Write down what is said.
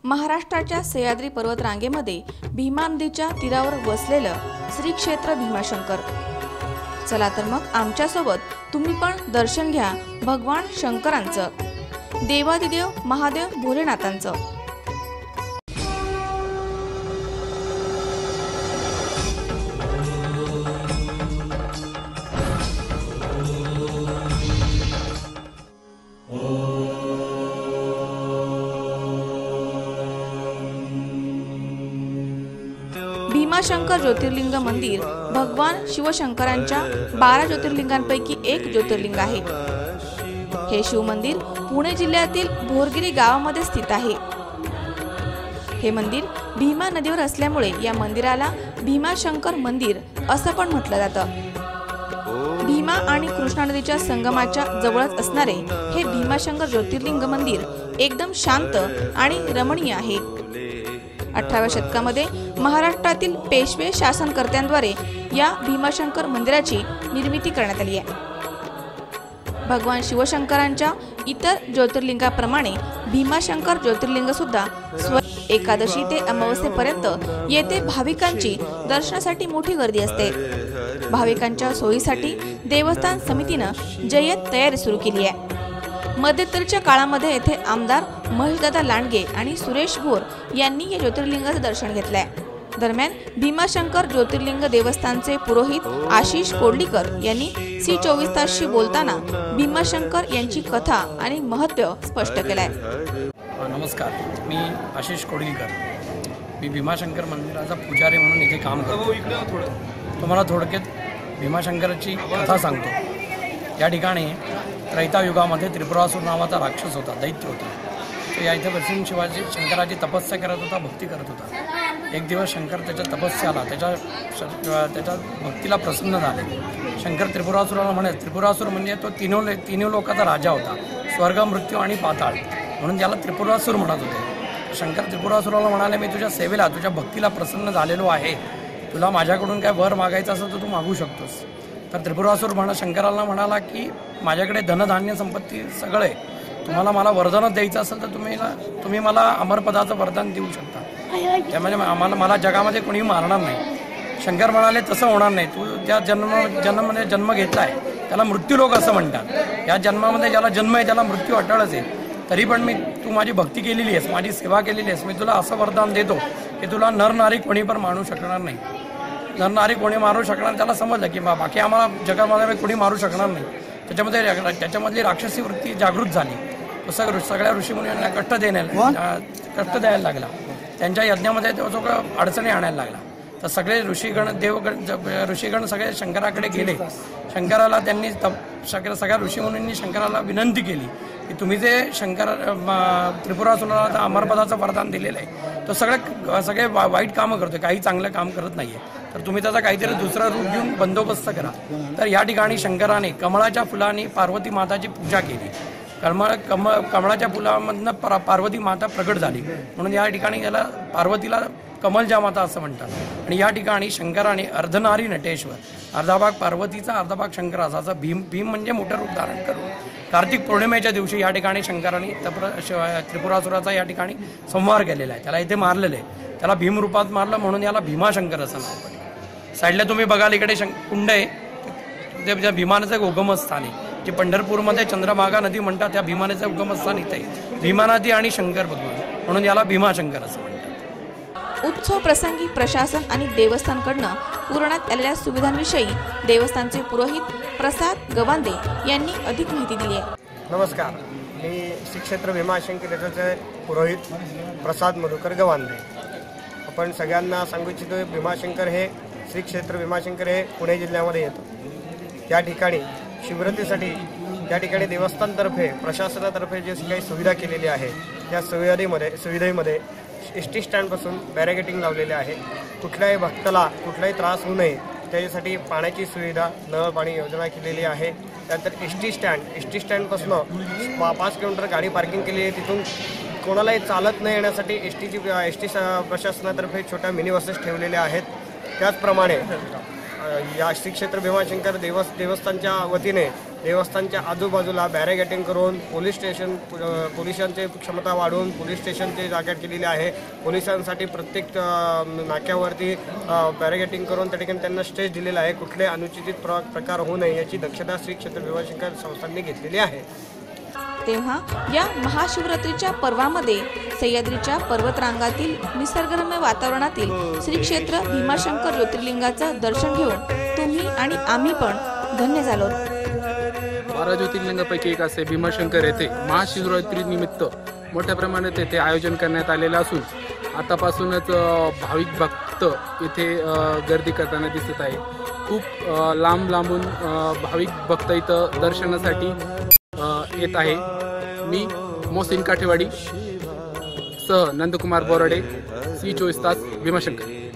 महाराष्ट्राच्या सह्याद्री पर्वतरांगेमध्ये भीमा नदीच्या तीरावर वसलेलं श्री क्षेत्र भीमाशंकर। चला तर मग आमच्यासोबत तुम्ही पण दर्शन घ्या भगवान शंकरांचं, देवादिदेव महादेव भोलेनाथांचं। भीमाशंकर ज्योतिर्लिंग मंदिर भगवान शिवशंकरांच्या 12 ज्योतिर्लिंगांपैकी एक ज्योतिर्लिंग आहे। हे शिव मंदिर पुणे जिल्ह्यातील भोरगिरी गावामध्ये स्थित आहे। हे मंदिर भीमा नदीवर असल्यामुळे या मंदिराला भीमाशंकर मंदिर असं पण म्हटलं जातं। भीमा आणि कृष्णा नदीच्या संगमाच्या जवळच असणारे हे भीमाशंकर ज्योतिर्लिंग मंदिर एकदम शांत आणि रमणीय आहे। 18व्या शतकामध्ये महाराष्ट्रातील पेशवे शासनकर्त्यांद्वारे या भीमाशंकर मंदिराची निर्मिती करण्यात आली आहे। भगवान शिवशंकरांच्या इतर ज्योतिर्लिंगाप्रमाणे भीमाशंकर ज्योतिर्लिंग सुद्धा एकादशी ते अमावस्येपर्यंत येथे भाविकांची दर्शनासाठी मोठी गर्दी असते। भाविकांच्या सोयीसाठी देवस्थान समितीने जय्यत तयारी सुरू केली आहे। मध्यंतरीच्या काळामध्ये येथे आमदार महेशदादा लांडगे आणि सुरेश भोर यांनी या ज्योतिर्लिंगाचे दर्शन घेतले। दरम्यान भीमाशंकर ज्योतिर्लिंग देवस्थानचे पुरोहित आशिष कोडलीकर यांनी C24 तासशी बोलताना भीमाशंकर यांची कथा आणि महत्त्व स्पष्ट केले। नमस्कार, मी आशिष कोडलीकर। मी भीमाशंकर मंदिराचा पुजारी म्हणून इथे काम करतो। तुम्हाला थोडक्यात भीमाशंकराची कथा सांगतो। या ठिकाणी त्रैतायुगामध्ये त्रिपुरासुर नावाचा राक्षस होता, दैत्य होता। तो या इथे बसून शंकराची तपस्या करत होता, भक्ती करत होता। एक दिवस शंकर त्याच्या तपस्याला त्याच्या भक्तीला प्रसन्न झाले। शंकर त्रिपुरासुराला म्हणे, त्रिपुरासुर म्हणजे तो तिन्ही लोकांचा राजा होता, स्वर्ग, मृत्यू आणि पाताळ, म्हणून त्याला त्रिपुरासुर म्हणत होते। शंकर त्रिपुरासुराला म्हणाले, मी तुझ्या सेवेला, तुझ्या भक्तीला प्रसन्न झालेलो आहे, तुला माझ्याकडून काय वर मागायचं असेल तर तू मागू शकतोस। तर त्रिपुरासुर शंकराला म्हणाला की माझ्याकडे धनधान्य संपत्ती सगळे, तुम्हाला मला वरदानच द्यायचं असेल तर तुम्ही मला अमरपदाचं वरदान देऊ शकता, त्यामुळे मला जगामध्ये कोणी मारणार नाही। शंकर म्हणाले, तसं होणार नाही, तू ज्या जन्म घेतलाय त्याला मृत्यूलोक असं म्हणतात। या जन्मामध्ये ज्याला जन्म आहे त्याला मृत्यू अटळच आहे, तरी पण तू माझी भक्ती केलेली आहेस, माझी सेवा केलेली आहेस, मी तुला असं वरदान देतो की तुला नरनारी कोणी पण मारू शकणार नाही। नरनारी कोणी मारू शकणार, त्याला समजलं की बाकी आम्हाला जगामध्ये कोणी मारू शकणार नाही। त्याच्यामधली राक्षसी वृत्ती जागृत झाली। तो सगळ्या ऋषीमुनींना कष्ट द्यायला लागला, त्यांच्या यज्ञामध्ये तो सगळं अडचणी आणायला लागला। तर सगळे ऋषीगण सगळे शंकराकडे गेले। शंकराला त्यांनी सगळ्या ऋषीमुनींनी शंकराला विनंती केली की तुम्ही जे त्रिपुरासुराला अमरपदाचं वरदान दिलेलं आहे, तो सगळे वाईट कामं करतोय, काही चांगलं काम करत नाहीये, तर तुम्ही त्याचा काहीतरी दुसरा रूप घेऊन बंदोबस्त करा। तर या ठिकाणी शंकराने कमळाच्या फुलांनी पार्वती माताची पूजा केली। कमळाच्या फुलामधनं पार्वती माता प्रगट झाली, म्हणून या ठिकाणी याला पार्वतीला कमलजा माता असं म्हणतात। आणि या ठिकाणी शंकराने अर्धनारी नटेश्वर, अर्धा भाग पार्वतीचा, अर्धा भाग शंकराचा, असं भीम म्हणजे मोठं रूप धारण करून कार्तिक पौर्णिमेच्या दिवशी या ठिकाणी शंकराने त्रिपुरासुराचा या ठिकाणी संहार केलेला आहे, त्याला इथे मारलेलं आहे, त्याला भीम रूपात मारलं, म्हणून याला भीमाशंकर असं नाव पडलं। साईडला तुम्ही बघाल इकडे कुंड आहे, ते भीमानाचं उगमस्थान आहे, जे पंढरपूरमध्ये चंद्रभागा नदी म्हणतात, त्या भीमानाचं उगमस्थान इथे आहे। भीमा नदी आणि शंकर भगवान, म्हणून याला भीमाशंकर असं म्हणतात। उत्सव प्रसंगी प्रशासन आणि देवस्थानकडून पुरवण्यात आलेल्या सुविधांविषयी देवस्थानचे पुरोहित प्रसाद गवांदे यांनी अधिक माहिती दिली आहे। नमस्कार, मी श्री क्षेत्र भीमाशंकर याचे पुरोहित प्रसाद मधुकर गवांदे। आपण सगळ्यांना सांगू इच्छितो, भीमाशंकर हे श्री क्षेत्र भीमाशंकर हे पुणे जिल्ह्यामध्ये येतं। या ठिकाणी शिवरात्रीसाठी या ठिकाणी देवस्थानतर्फे, प्रशासनातर्फे जे काही सुविधा केलेली आहे, त्या सुविधेमध्ये ST स्टँडपासून बॅरिकेडिंग लावलेले आहे। कुठल्याही भक्ताला कुठलाही त्रास होऊ नये त्याच्यासाठी पाण्याची सुविधा, नळ पाणी योजना केलेली आहे। त्यानंतर ST स्टँडपासून 5 किलोमीटर गाडी पार्किंग केलेली आहे, तिथून कोणालाही चालत न येण्यासाठी ST प्रशासनातर्फे छोट्या मिनी बसेस ठेवलेल्या आहेत। त्याचप्रमाणे या श्री क्षेत्र भीमाशंकर देवस्थानच्या वतीने देवस्थानच्या आजूबाजूला बॅरिगेटिंग करून पोलिसांची क्षमता वाढवून पोलीस स्टेशनची जागा केलेली आहे. पोलिसांसाठी प्रत्येक नाक्यावरती बॅरिगेटिंग करून त्या ठिकाणी त्यांना स्टेज दिलेला आहे. कुठले अनुचित प्रकार होऊ नये याची दक्षता श्री क्षेत्र भीमाशंकर संस्थांनी घेतलेली आहे. तेव्हा या महाशिवरात्रीच्या पर्वामध्ये सह्याद्रीच्या पर्वतरांगातील निसर्गरम्य वातावरणातील श्री क्षेत्र भीमाशंकर ज्योतिर्लिंगाचं दर्शन घेऊन तुम्ही आणि आम्ही पण धन्य झालो. 12 ज्योतिर्लिंगापैकी एक असे भीमाशंकर येथे महाशिवरात्री निमित्त मोठ्या प्रमाणात येथे आयोजन करण्यात आलेलं असून आतापासूनच भाविक भक्त येथे गर्दी करताना दिसत आहे. खूप लांबून भाविक भक्त इथं दर्शनासाठी येत आहे. मी मोहसिन काठेवाडी सह नंदकुमार बोराडे, सी 24 तास भीमाशंकर.